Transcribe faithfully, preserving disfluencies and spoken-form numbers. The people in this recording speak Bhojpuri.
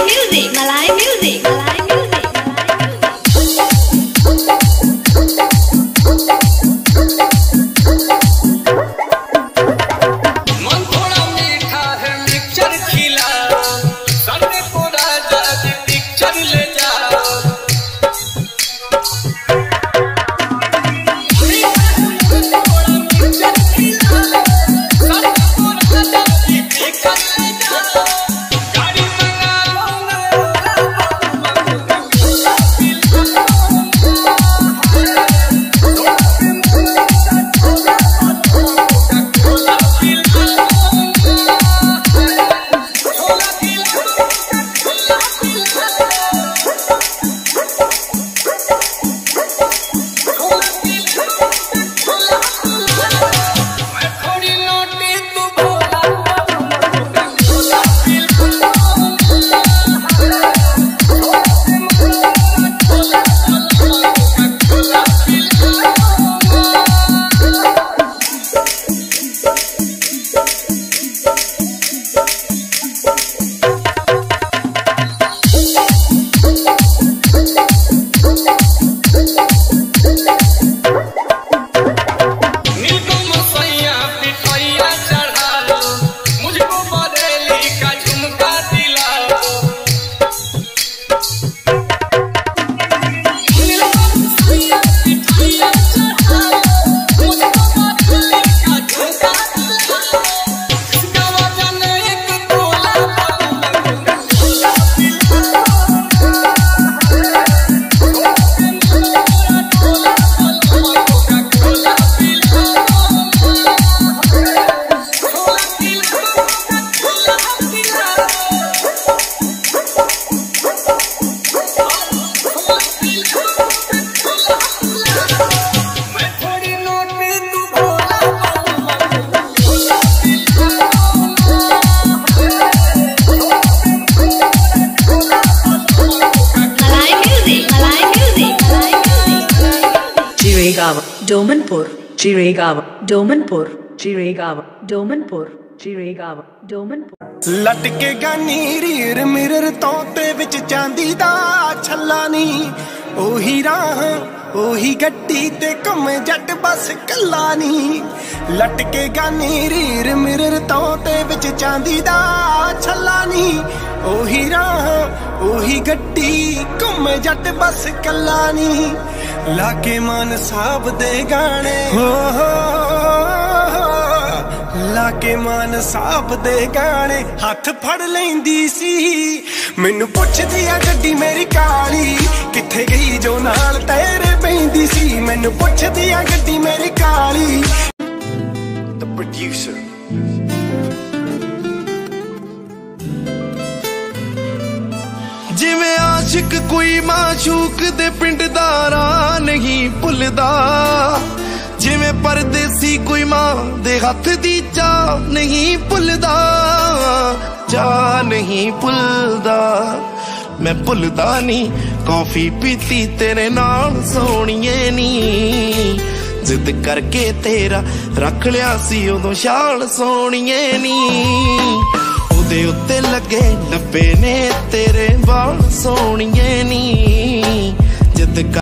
music, Malay music, Malay music, मन थोड़ा मीठा है मिक्सचर खिला सामने पूरा जाके पिक्चर ले जा Jiregaon, Domanpur, Jiregaon, Domanpur, Jiregaon, Domanpur, Jiregaon, Domanpur. लटके गानी रीर मिरर तोते विच चांदी दा छल्ला नी ओही राह ओही गड्डी ते कम जट बस कल्ला नी लटके गानी रीर मिरर तोते विच चांदी दा छल्ला नी ओही राह ओही गड्डी कम जट बस कल्ला नी लाके मान साहब दे गाने हो हो लाके मान साहब दे गाने हथ फड़ लेंदी सी मैनू पुछदी आ गड्डी मेरी काली किथे गई जो नाल तेरे पैंदी सी मैनू पुछदी आ गड्डी मेरी काली The producer जिवें आशिक कोई माशूक दे पिंड दा राह नहीं भुलदा जिवें परदेसी कोई मां दे हथ दी चाह नहीं भुलदा चाह नहीं भुलदा मैं भुलदा नहीं कॉफी पीती तेरे नाल सोहणीए नी जिद करके तेरा रख लिया सी उदों शाल सोहणीए नी ओदे उत्ते लगे नब्बे ने तेरे बाल सोहणीए नी जिद